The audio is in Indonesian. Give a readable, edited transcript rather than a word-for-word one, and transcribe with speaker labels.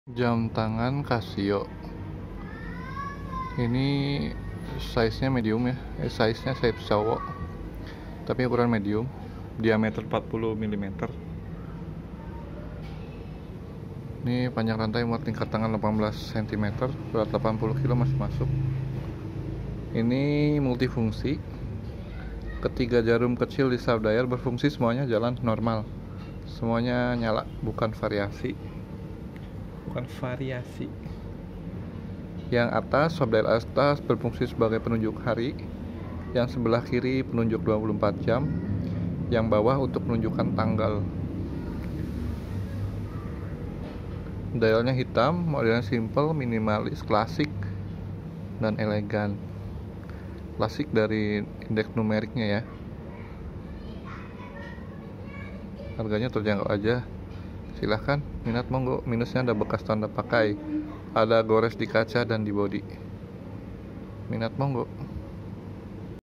Speaker 1: Jam tangan Casio. Ini size-nya medium ya. Size-nya size cowok. Tapi ukuran medium. Diameter 40 mm. Ini panjang rantai muat tingkat tangan 18 cm, berat 80 kg masih masuk. Ini multifungsi. Ketiga jarum kecil di sub dial berfungsi, semuanya jalan normal. Semuanya nyala, bukan variasi. Yang atas, sub dial atas berfungsi sebagai penunjuk hari. Yang sebelah kiri penunjuk 24 jam. Yang bawah untuk menunjukkan tanggal. Dialnya hitam, modelnya simple, minimalis, klasik, dan elegan. Klasik dari indeks numeriknya ya. Harganya terjangkau aja. Silahkan, minat monggo. Minusnya ada bekas tanda pakai, ada gores di kaca dan di bodi. Minat monggo.